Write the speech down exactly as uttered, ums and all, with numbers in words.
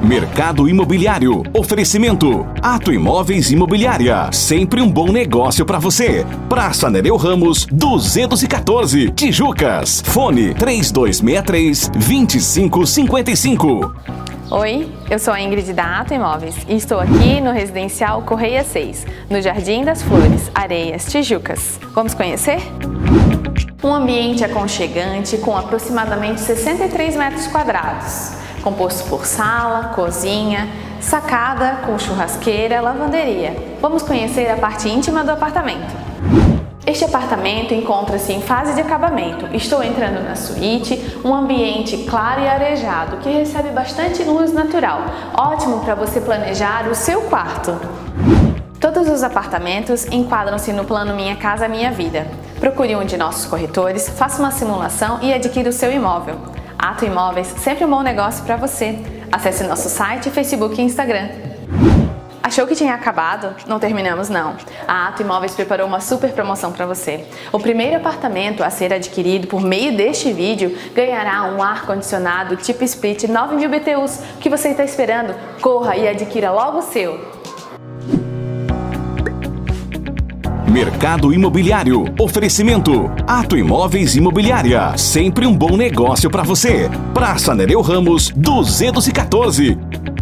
Mercado Imobiliário. Oferecimento. Ato Imóveis Imobiliária. Sempre um bom negócio para você. Praça Nereu Ramos, duzentos e quatorze, Tijucas. Fone três dois seis três, dois cinco cinco cinco. Oi, eu sou a Ingrid da Ato Imóveis e estou aqui no Residencial Correia seis, no Jardim das Flores, Areias, Tijucas. Vamos conhecer? Um ambiente aconchegante com aproximadamente sessenta e três metros quadrados, composto por sala, cozinha, sacada com churrasqueira, lavanderia. Vamos conhecer a parte íntima do apartamento. Este apartamento encontra-se em fase de acabamento. Estou entrando na suíte, um ambiente claro e arejado que recebe bastante luz natural, ótimo para você planejar o seu quarto. Todos os apartamentos enquadram-se no plano Minha Casa Minha Vida. Procure um de nossos corretores, faça uma simulação e adquira o seu imóvel. Ato Imóveis, sempre um bom negócio para você. Acesse nosso site, Facebook e Instagram. Achou que tinha acabado? Não terminamos não. A Ato Imóveis preparou uma super promoção para você. O primeiro apartamento a ser adquirido por meio deste vídeo ganhará um ar-condicionado tipo split nove mil B T Us. O que você está esperando? Corra e adquira logo o seu. Mercado Imobiliário. Oferecimento. Ato Imóveis Imobiliária. Sempre um bom negócio para você. Praça Nereu Ramos, duzentos e quatorze.